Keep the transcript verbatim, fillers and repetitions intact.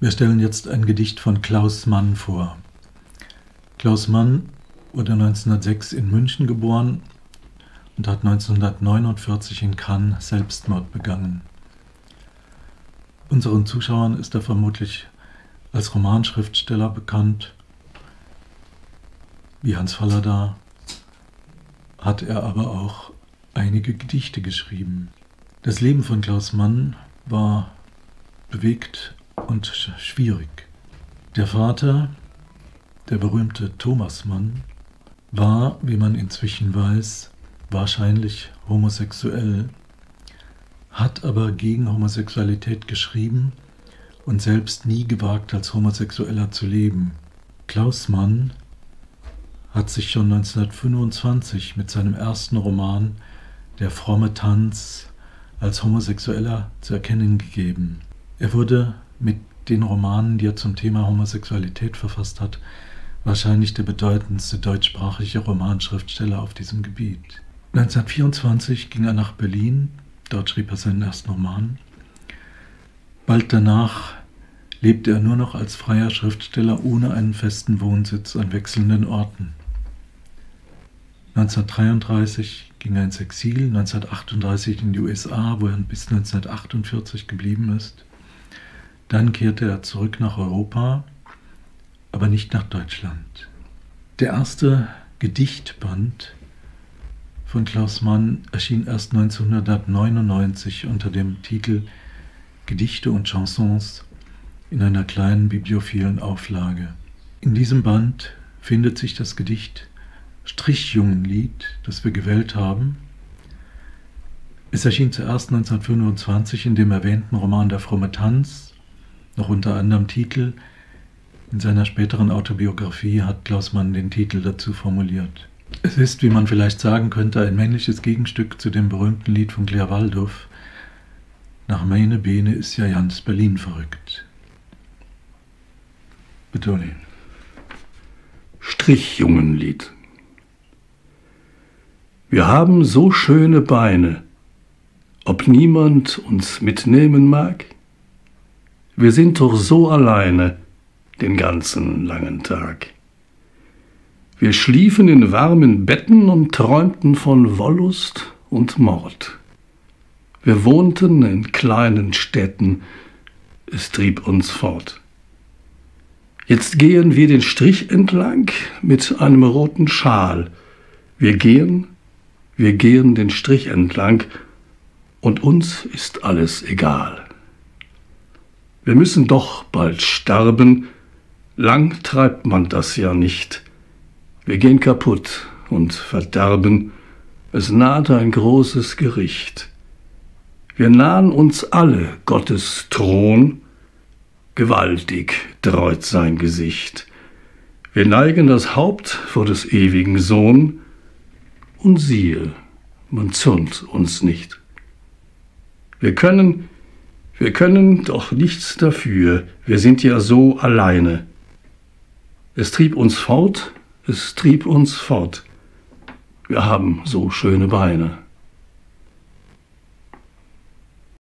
Wir stellen jetzt ein Gedicht von Klaus Mann vor. Klaus Mann wurde neunzehnhundertsechs in München geboren und hat neunzehnhundertneunundvierzig in Cannes Selbstmord begangen. Unseren Zuschauern ist er vermutlich als Romanschriftsteller bekannt. Wie Hans Fallada hat er aber auch einige Gedichte geschrieben. Das Leben von Klaus Mann war bewegt und schwierig. Der Vater, der berühmte Thomas Mann, war, wie man inzwischen weiß, wahrscheinlich homosexuell, hat aber gegen Homosexualität geschrieben und selbst nie gewagt, als Homosexueller zu leben. Klaus Mann hat sich schon neunzehnhundertfünfundzwanzig mit seinem ersten Roman Der fromme Tanz als Homosexueller zu erkennen gegeben. Er wurde mit den Romanen, die er zum Thema Homosexualität verfasst hat, wahrscheinlich der bedeutendste deutschsprachige Romanschriftsteller auf diesem Gebiet. neunzehnhundertvierundzwanzig ging er nach Berlin, dort schrieb er seinen ersten Roman. Bald danach lebte er nur noch als freier Schriftsteller ohne einen festen Wohnsitz an wechselnden Orten. neunzehnhundertdreiunddreißig ging er ins Exil, neunzehnhundertachtunddreißig in die U S A, wo er bis neunzehnhundertachtundvierzig geblieben ist. Dann kehrte er zurück nach Europa, aber nicht nach Deutschland. Der erste Gedichtband von Klaus Mann erschien erst neunzehnhundertneunundneunzig unter dem Titel Gedichte und Chansons in einer kleinen bibliophilen Auflage. In diesem Band findet sich das Gedicht Strichjungenlied, das wir gewählt haben. Es erschien zuerst neunzehnhundertfünfundzwanzig in dem erwähnten Roman Der fromme Tanz, noch unter anderem Titel. In seiner späteren Autobiografie hat Klaus Mann den Titel dazu formuliert. Es ist, wie man vielleicht sagen könnte, ein männliches Gegenstück zu dem berühmten Lied von Claire Waldoff. Nach meine Bene ist ja Jans Berlin verrückt. Bitte, Olli. Strichjungenlied. Wir haben so schöne Beine, ob niemand uns mitnehmen mag? Wir sind doch so alleine den ganzen langen Tag. Wir schliefen in warmen Betten und träumten von Wollust und Mord. Wir wohnten in kleinen Städten, es trieb uns fort. Jetzt gehen wir den Strich entlang mit einem roten Schal. Wir gehen, wir gehen den Strich entlang und uns ist alles egal. Wir müssen doch bald sterben, lang treibt man das ja nicht. Wir gehen kaputt und verderben, es naht ein großes Gericht. Wir nahen uns alle Gottes Thron, gewaltig dräut sein Gesicht. Wir neigen das Haupt vor des ewigen Sohn, und siehe, man zürnt uns nicht. Wir können, wir können doch nichts dafür, wir sind ja so alleine. Es trieb uns fort, es trieb uns fort, wir haben so schöne Beine.